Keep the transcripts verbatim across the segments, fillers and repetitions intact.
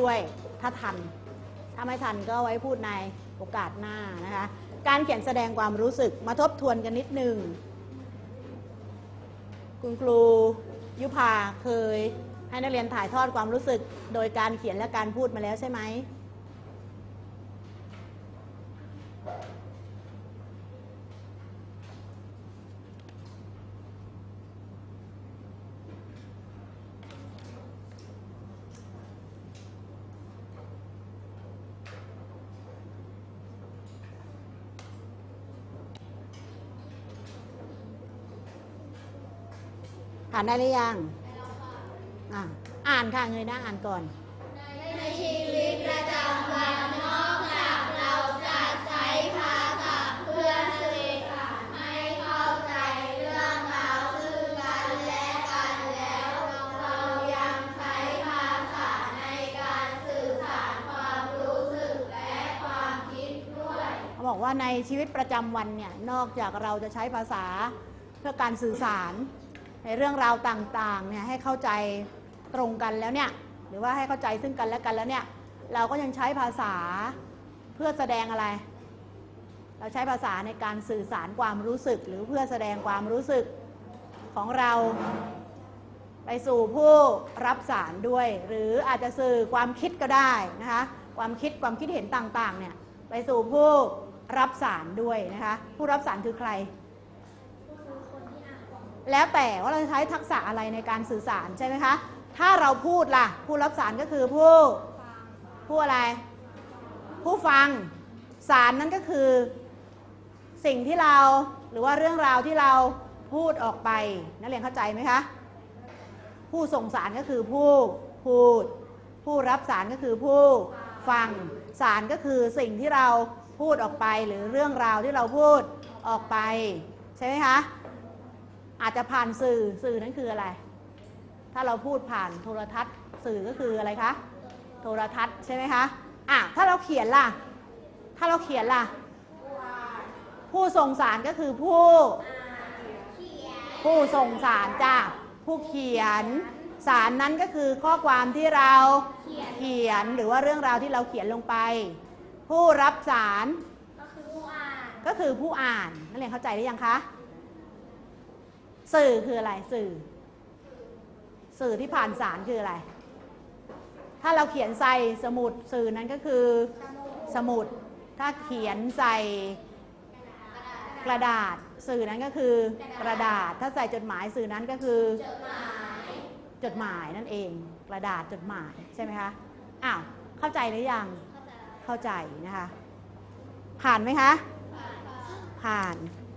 ด้วยถ้าทันถ้าไม่ทันก็ไว้พูดในโอกาสหน้านะคะการเขียนแสดงความรู้สึกมาทบทวนกันนิดนึงคุณครูยุพาเคยให้นักเรียนถ่ายทอดความรู้สึกโดยการเขียนและการพูดมาแล้วใช่ไหมอ่านได้หรือยังอ่ะอ่านค่ะเงยหน้าอ่านก่อนในชีวิตประจำวันนอกจากเราจะใช้ภาษาเพื่อสื่อสารให้เข้าใจเรื่องราวซึ่งกันและกันแล้วเรายังใช้ภาษาในการสื่อสารความรู้สึกและความคิดด้วยเขาบอกว่าในชีวิตประจำวันเนี่ยนอกจากเราจะใช้ภาษาเพื่อการสื่อสารในเรื่องราวต่างๆเนี่ยให้เข้าใจตรงกันแล้วเนี่ยหรือว่าให้เข้าใจซึ่งกันและกันแล้วเนี่ยเราก็ยังใช้ภาษาเพื่อแสดงอะไรเราใช้ภาษาในการสื่อสารความรู้สึกหรือเพื่อแสดงความรู้สึกของเราไปสู่ผู้รับสารด้วยหรืออาจจะสื่อความคิดก็ได้นะคะความคิดความคิดเห็นต่างๆเนี่ยไปสู่ผู้รับสารด้วยนะคะผู้รับสารคือใครแล้วแต่ว่าเราจะใช้ทักษะอะไรในการสื่อสารใช่ไหมคะถ้าเราพูดล่ะผู้รับสารก็คือผู้ผู้อะไรผู้ฟังสารนั้นก็คือสิ่งที่เราหรือว่าเรื่องราวที่เราพูดออกไปนักเรียนเข้าใจไหมคะผู้ส่งสารก็คือผู้พูดผู้รับสารก็คือผู้ฟังสารก็คือสิ่งที่เราพูดออกไปหรือเรื่องราวที่เราพูดออกไปใช่ไหมคะอาจจะผ่านสื่อสื่อนั้นคืออะไรถ้าเราพูดผ่านโทรทัศน์สื่อก็คืออะไรคะโทรทัศน์ใช่ไหมคะอ่ะถ้าเราเขียนล่ะถ้าเราเขียนล่ะผู้ส่งสารก็คือผู้ผู้ส่งสารจ้ะผู้เขียนสารนั้นก็คือข้อความที่เราเขียนหรือว่าเรื่องราวที่เราเขียนลงไปผู้รับสารก็คือผู้อ่านก็คือผู้อ่านนักเรียนเข้าใจหรือยังคะสื่อคืออะไรสื่อสื่อที่ผ่านสารคืออะไรถ้าเราเขียนใส่สมุดสื่อนั้นก็คือสมุดถ้าเขียนใส่กระดาษสื่อนั้นก็คือกระดาษถ้าใส่จดหมายสื่อนั้นก็คือจดหมายนั่นเองกระดาษจดหมายใช่ไหมคะอ้าวเข้าใจหรือยังเข้าใจนะคะผ่านไหมคะผ่าน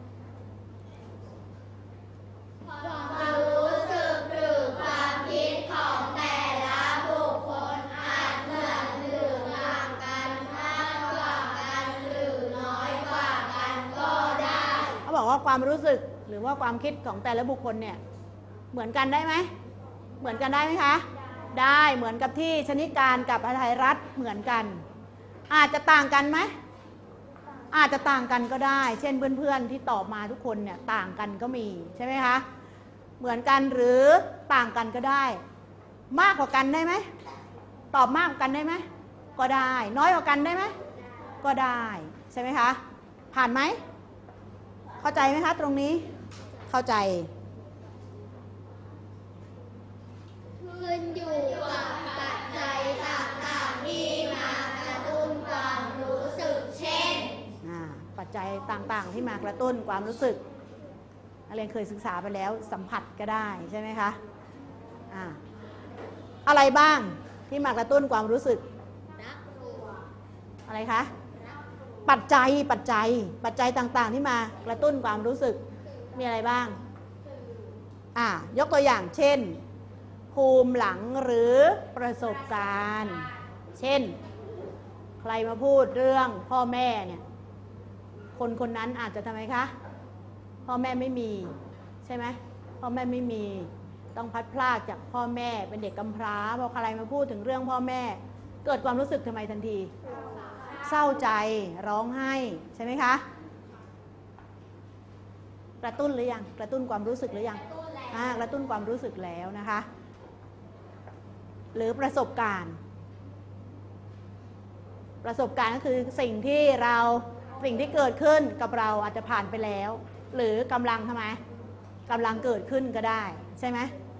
ความรู้สึกหรือความคิดของแต่ละบุคคลอาจเหมือนหรือต่างกันมากกว่ากันหรือน้อยกว่ากันก็ได้เขาบอกว่าความรู้สึกหรือว่าความคิดของแต่ละบุคคลเนี่ยเหมือนกันได้ไหมเหมือนกันได้ไหมคะได้เหมือนกับที่ชนิการกับอภัยรัฐเหมือนกันอาจจะต่างกันไหมอาจจะต่างกันก็ได้เช่นเพื่อนๆที่ตอบมาทุกคนเนี่ยต่างกันก็มีใช่ไหมคะเหมือนกันหรือต่างกันก็ได้มากกว่ากันได้ไหมตอบมากกว่ากันได้ไหมก็ได้น้อยกว่ากันได้ไหมก็ได้ใช่ไหมคะผ่านไหมเข้าใจไหมคะตรงนี้เข้าใจขึ้นอยู่กับปัจจัยต่างๆที่มากระตุ้นความรู้สึกเช่นปัจจัยต่างๆที่มากระตุ้นความรู้สึกนักเรียนเคยศึกษาไปแล้วสัมผัสก็ได้ใช่ไหมคะอ่าอะไรบ้างที่มากระตุ้นความรู้สึกอะไรคะปัจจัยปัจจัยปัจจัยต่างๆที่มากระตุ้นความรู้สึกมีอะไรบ้างอ่ายกตัวอย่างเช่นภูมิหลังหรือประสบการณ์เช่นใครมาพูดเรื่องพ่อแม่เนี่ยคนคนนั้นอาจจะทำไมคะพ่อแม่ไม่มีใช่ไหมพ่อแม่ไม่มีต้องพัดพรากจากพ่อแม่เป็นเด็กกำพร้าพอใครมาพูดถึงเรื่องพ่อแม่เกิดความรู้สึกทำไมทันทีเศร้าใจร้องไห้ใช่ไหมคะกระตุ้นหรือยังกระตุ้นความรู้สึกหรือยังอ่ากระตุ้นความรู้สึกแล้วนะคะหรือประสบการณ์ประสบการณ์ก็คือสิ่งที่เราสิ่งที่เกิดขึ้นกับเราอาจจะผ่านไปแล้วหรือกำลังทำไมกำลังเกิดขึ้นก็ได้ใช่ไหม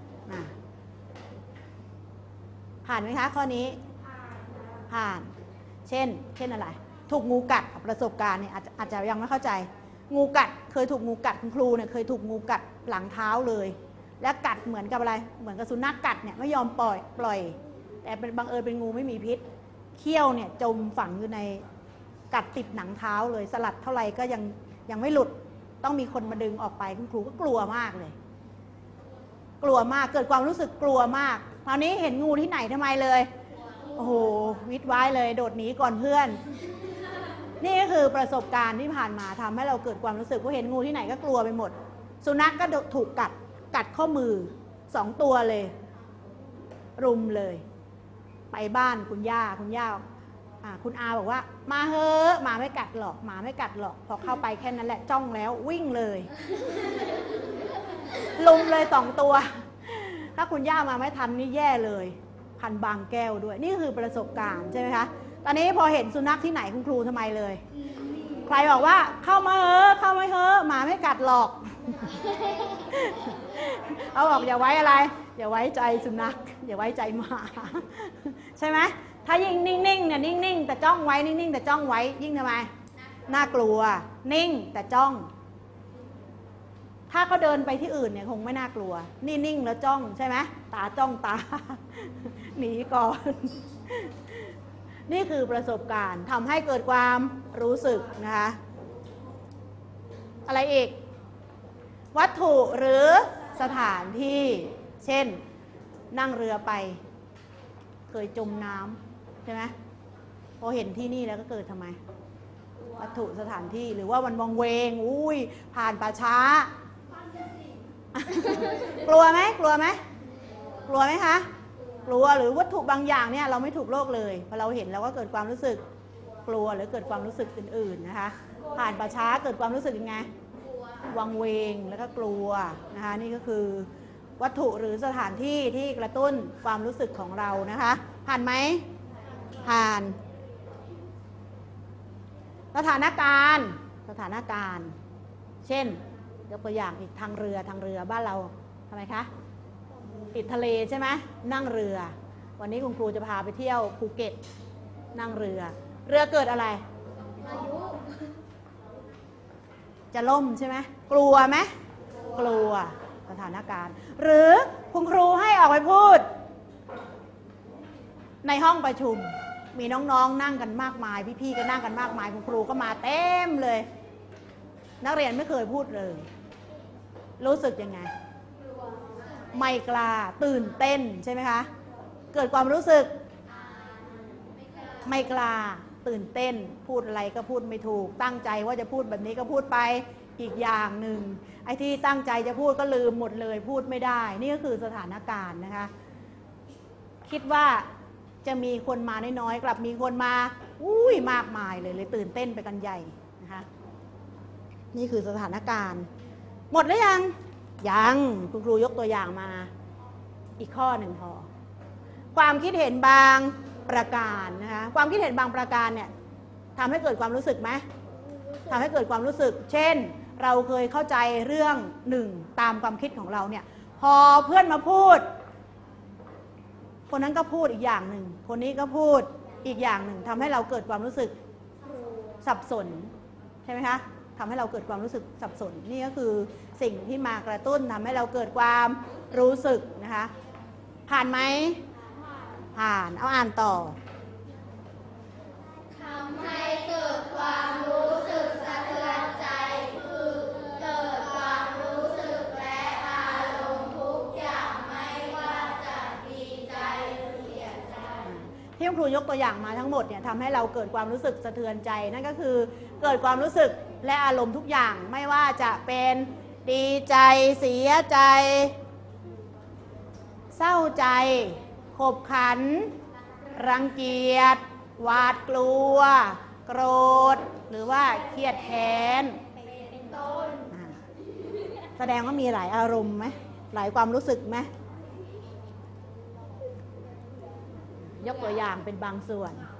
ผ่านไหมคะข้อนี้ผ่านเช่นเช่นอะไรถูกงูกัดประสบการณ์เนี่ยอาจจะอาจจะยังไม่เข้าใจงูกัดเคยถูกงูกัดคุณครูเนี่ยเคยถูกงูกัดหลังเท้าเลยและกัดเหมือนกับอะไรเหมือนกับสุนัขกัดเนี่ยไม่ยอมปล่อยปล่อยแต่เป็นบังเอิญเป็นงูไม่มีพิษเขี้ยวเนี่ยจมฝังอยู่ในกัดติดหนังเท้าเลยสลัดเท่าไหร่ก็ยังยังไม่หลุดต้องมีคนมาดึงออกไปคุณครูก็กลัวมากเลยกลัวมากเกิดความรู้สึกกลัวมากคราวนี้เห็นงูที่ไหนทำไมเลยโอ้โหวิทย์ไว้เลยโดดหนีก่อนเพื่อนนี่ก็คือประสบการณ์ที่ผ่านมาทำให้เราเกิดความรู้สึกว่าเห็นงูที่ไหนก็กลัวไปหมดสุนัขก็ถูกกัดกัดข้อมือสองตัวเลยรุมเลยไปบ้านคุณย่าคุณย่าคุณอาบอกว่ามาเฮ้อหมาไม่กัดหรอกหมาไม่กัดหรอกพอเข้าไปแค่นั้นแหละจ้องแล้ววิ่งเลยลุมเลยสองตัวถ้าคุณย่ามาไม่ทันนี่แย่เลยพันบางแก้วด้วยนี่คือประสบการณ์ใช่ไหมคะตอนนี้พอเห็นสุนัขที่ไหนคุณครูทำไมเลยใครบอกว่าเข้ามาเฮ้อเข้ามาเฮ้อหมาไม่กัดหรอกเขาบอกอย่าไว้อะไรอย่าไว้ใจสุนัขอย่าไว้ใจหมาใช่ไหมถ้ายิ่งนิ่งๆเนี่ยนิ่งๆแต่จ้องไว้นิ่งๆแต่จ้องไว้ยิ่งทำไมน่ากลัวนิ่งแต่จ้องถ้าเขาเดินไปที่อื่นเนี่ยคงไม่น่ากลัวนี่นิ่งแล้วจ้องใช่ไหมตาจ้องตาหนีก่อนนี่คือประสบการณ์ทำให้เกิดความรู้สึกนะคะอะไรอีกวัตถุหรือสถานที่เช่นนั่งเรือไปเคยจมน้ำใช่ไหมพอเห็นที่นี่แล้วก็เกิดทำไมวัตถุสถานที่หรือว่ามันวังเวงอุ้ยผ่านป่าช้ากลัวไหมกลัวไหมกลัวไหมคะกลัวหรือวัตถุบางอย่างเนี่ยเราไม่ถูกโลกเลยพอเราเห็นเราก็เกิดความรู้สึกกลัวหรือเกิดความรู้สึกอื่นๆนะคะผ่านป่าช้าเกิดความรู้สึกยังไงวังเวงแล้วก็กลัวนะคะนี่ก็คือวัตถุหรือสถานที่ที่กระตุ้นความรู้สึกของเรานะคะผ่านไหมผ่านสถานการณ์สถานการณ์เช่นยกตัวอย่างอีกทางเรือทางเรือบ้านเราทำไมคะติดทะเลใช่ไหมนั่งเรือวันนี้คุณครูจะพาไปเที่ยวภูเก็ตนั่งเรือเรือเกิดอะไรพายุจะล่มใช่ไหมกลัวไหมกลัวสถานการณ์หรือคุณครูให้ออกไปพูดในห้องประชุมมีน้องๆ นั่งกันมากมายพี่ๆก็นั่งกันมากมายคุณครูก็มาเต็มเลยนักเรียนไม่เคยพูดเลยรู้สึกยังไงไม่กล้าตื่นเต้นใช่ไหมคะเกิดความรู้สึกไม่กล้าตื่นเต้นพูดอะไรก็พูดไม่ถูกตั้งใจว่าจะพูดแบบนี้ก็พูดไปอีกอย่างหนึ่งไอ้ที่ตั้งใจจะพูดก็ลืมหมดเลยพูดไม่ได้นี่ก็คือสถานการณ์นะคะคิดว่าจะมีคนมาน้อยๆกลับมีคนมาอุ้ยมากมายเลยเลยตื่นเต้นไปกันใหญ่นะคะนี่คือสถานการณ์หมดหรือยังยังคุณครูยกตัวอย่างมาอีกข้อหนึ่งพอความคิดเห็นบางประการนะคะความคิดเห็นบางประการเนี่ยทำให้เกิดความรู้สึกไหมทำให้เกิดความรู้สึกเช่นเราเคยเข้าใจเรื่องหนึ่งตามความคิดของเราเนี่ยพอเพื่อนมาพูดคนนั้นก็พูดอีกอย่างหนึ่งคนนี้ก็พูดอีกอย่างหนึ่งทำให้เราเกิดความรู้สึกสับสนใช่ไหมคะทำให้เราเกิดความรู้สึกสับสนนี่ก็คือสิ่งที่มากระตุ้นทำให้เราเกิดความรู้สึกนะคะผ่านไหมผ่านเอาอ่านต่อทำให้เกิดความรู้สึกสะเทือนใจคือเกิดความรู้สึกและอารมณ์ทุกอย่างไม่ว่าจะดีใจหรือเสียใจที่ครูยกตัวอย่างมาทั้งหมดเนี่ยทำให้เราเกิดความรู้สึกสะเทือนใจนั่นก็คือเกิดความรู้สึกและอารมณ์ทุกอย่างไม่ว่าจะเป็นดีใจเสียใจเศร้าใจขบขันรังเกียจหวาดกลัวโกรธหรือว่าเครียดแค้นเป็นต้นแสดงว่ามีหลายอารมณ์ไหมหลายความรู้สึกไหมยกตัวอย่างเป็นบางส่วน